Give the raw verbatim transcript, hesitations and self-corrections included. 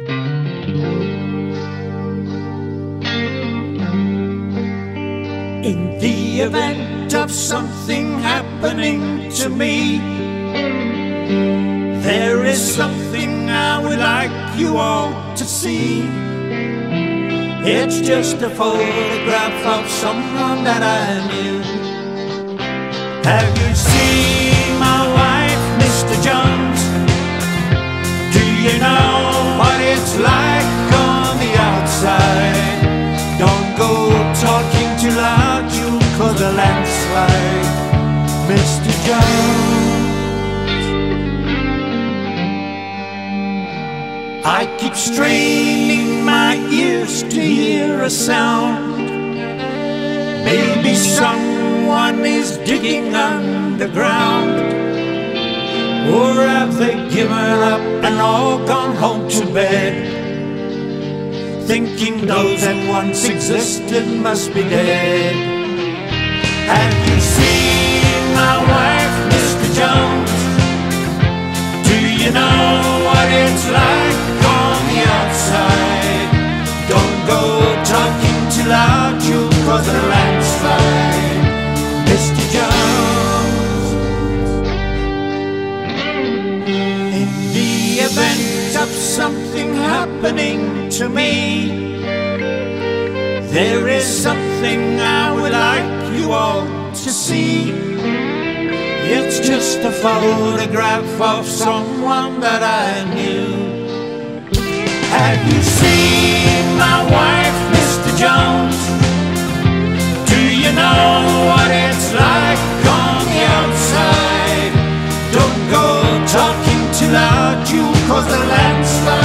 In the event of something happening to me, there is something I would like you all to see. It's just a photograph of someone that I knew. Have you seen my wife, Mister Jones? Do you know what it's like on the outside? Don't go talking too loud, you'll cause a landslide, Mister Jones. I keep straining my ears to hear a sound. Maybe someone is digging underground. Or have they given up and all gone home to bed, thinking those that once existed must be dead? Have you seen my wife, Mister Jones? Do you know what it's like on the outside? Don't go talking too loud, you'll cause a landslide, Mister Jones. In the event of something happening to me, there is something I would like you all to see. It's just a photograph of someone that I knew. Have you seen my wife, Mister Jones? Do you know what it's like on the outside? Don't go talking too loud, you'll cause a landslide,